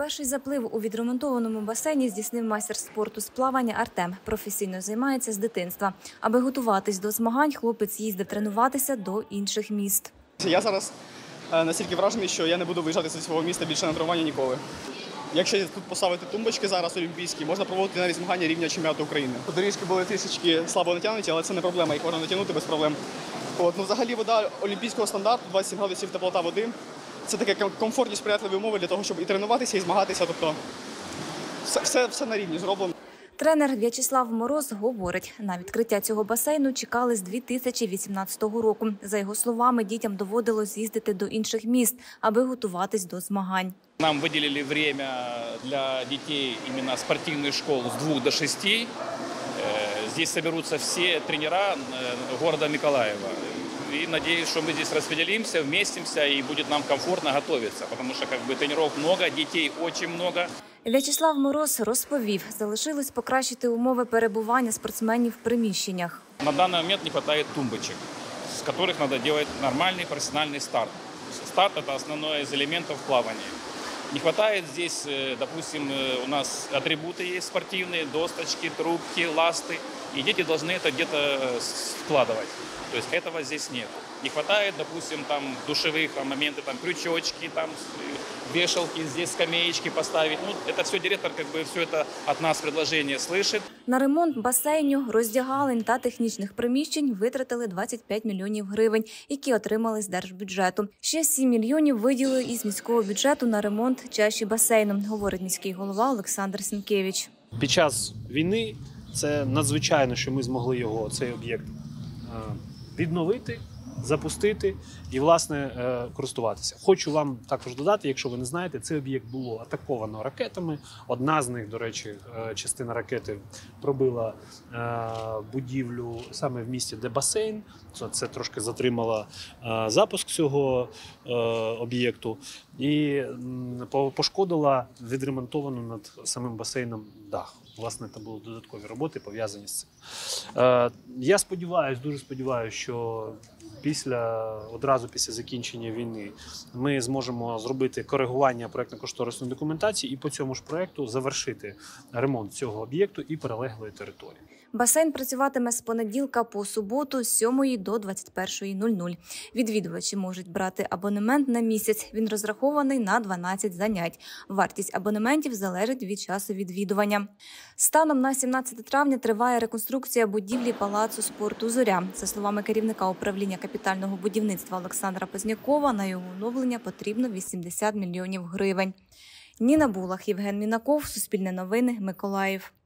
Перший заплив у відремонтованому басейні здійснив майстер спорту з плавання Артем. Професійно займається з дитинства. Аби готуватись до змагань, хлопець їздив тренуватися до інших міст. Я зараз настільки вражений, що я не буду виїжджати зі свого міста більше на тренування ніколи. Якщо тут поставити тумбочки зараз олімпійські, можна проводити навіть змагання рівня чемпіонату України. Доріжки були трішечки слабо натягнуті, але це не проблема, їх можна натягнути без проблем. Взагалі вода олімпійського стандарту, 27 градусів теплота води. Це такі комфортні, сприятливі умови для того, щоб і тренуватися, і змагатися. Тобто все на рівні зроблено. Тренер В'ячеслав Мороз говорить, на відкриття цього басейну чекали з 2018 року. За його словами, дітям доводилось їздити до інших міст, аби готуватись до змагань. Нам выделили время для детей именно спортивных школ с 2 до 6. Здесь соберутся все тренера города Миколаева. И надеюсь, что мы здесь распределимся, вместимся и будет нам комфортно готовиться, потому что тренеров много, детей очень много. В'ячеслав Мороз розповів, залишилось покращити умови перебування спортсменів в приміщеннях. На данный момент не хватает тумбочек, с которых надо делать нормальный профессиональный старт. Старт – это основной из элементов плавания. Не хватает здесь, допустим, у нас атрибуты есть спортивные, досточки, трубки, ласты, и дети должны это где-то вкладывать. То есть этого здесь нет. Не хватает, допустим, там душевых моменты, там крючочки, там вешалки, здесь скамеечки поставить. Это все директор, все это от нас предложение слышит. На ремонт басейню, роздягалень та технічних приміщень витратили 25 мільйонів гривень, які отримали з держбюджету. Ще 7 мільйонів виділили із міського бюджету на ремонт чаші басейну, говорить міський голова Олександр Сінкевич. Під час війни це надзвичайно, що ми змогли цей об'єкт відновити, запустити і, власне, користуватися. Хочу вам також додати, якщо ви не знаєте, цей об'єкт було атаковано ракетами. Одна з них, до речі, частина ракети пробила будівлю саме в місті, де басейн. Це трошки затримало запуск цього об'єкту і пошкодила відремонтовану над самим басейном дах. Власне, це були додаткові роботи, пов'язані з цим. Я сподіваюся, дуже сподіваюся, що одразу після закінчення війни ми зможемо зробити коригування проєктно-кошторисної документації і по цьому ж проєкту завершити ремонт цього об'єкту і прилеглої території. Басейн працюватиме з понеділка по суботу з 7 до 21:00. Відвідувачі можуть брати абонемент на місяць. Він розрахований на 12 занять. Вартість абонементів залежить від часу відвідування. Станом на 17 травня триває реконструкція будівлі Палацу спорту «Зоря». За словами керівника управління капітального будівництва Олександра Познякова, на його оновлення потрібно 80 мільйонів гривень. Ніна Булах, Євген Мінаков, Суспільне новини, Миколаїв.